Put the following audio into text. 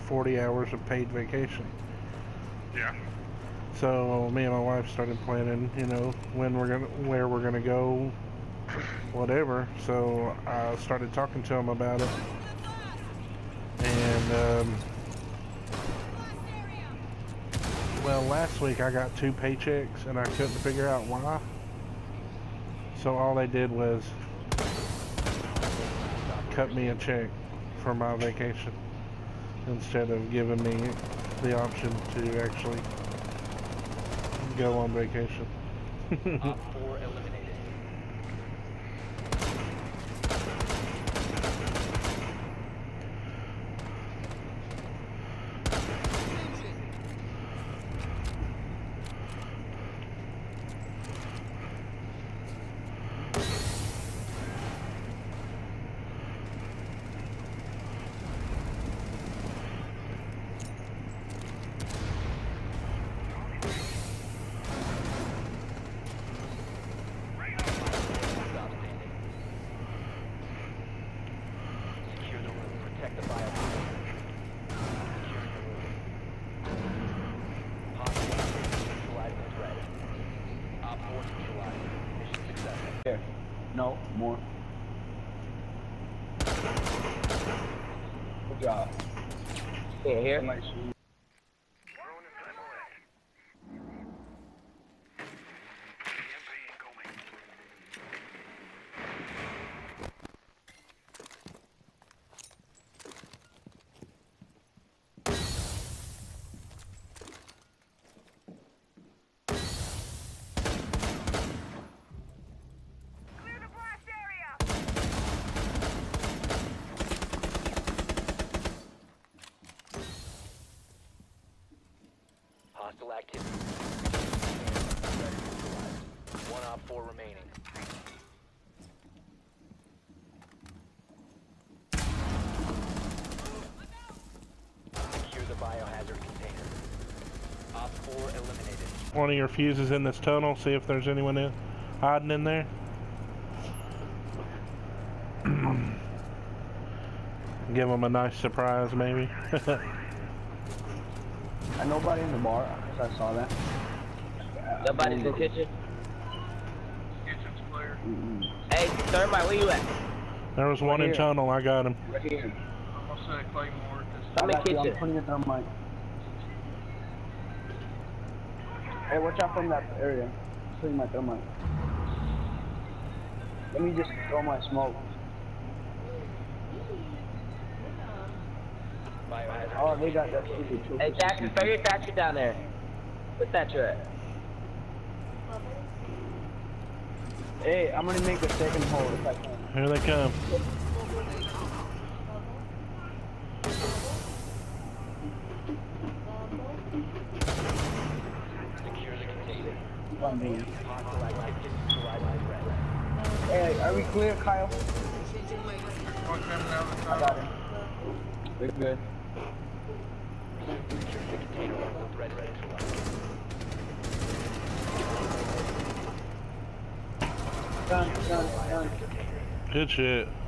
40 hours of paid vacation. Yeah. So me and my wife started planning, you know, where we're gonna go, whatever. So I started talking to him about it, and well, last week I got 2 paychecks and I couldn't figure out why. So all they did was cut me a check for my vacation instead of giving me the option to actually go on vacation. Op 4 eliminated. Secure the room. Protect the bio. Hostile neutralizing the threat. Op 4 neutralized. Mission successful. Here. No, more. Good job. Here. Nice. Hostile activity. One Op 4 remaining. Secure the biohazard container. Op 4 eliminated. One of your fuses in this tunnel, see if there's anyone hiding in there. Give them a nice surprise, maybe. And nobody in the bar, because I saw that. Nobody's in the kitchen? Kitchen's clear. Hey, Thermite, where you at? There was one in here. tunnel, I got him. Right here. I'm gonna say Claymore at this I'm in got you, kitchen. I'm putting it on my... Hey, watch out from that area. I'm putting my thermite. Let me just throw my smoke. Biohazard. Oh, they got that easy too. Hey, Thatcher, throw your Thatcher down there. Where's Thatcher at? Hey, I'm gonna make a second hole if I can. Here they come. Secure the container. One beam. Hostile activity neutralizing the threat. Hey, are we clear, Kyle? One coming out of the I got him. We're good. Secure the container once the threat is neutralized. Done. Good shit.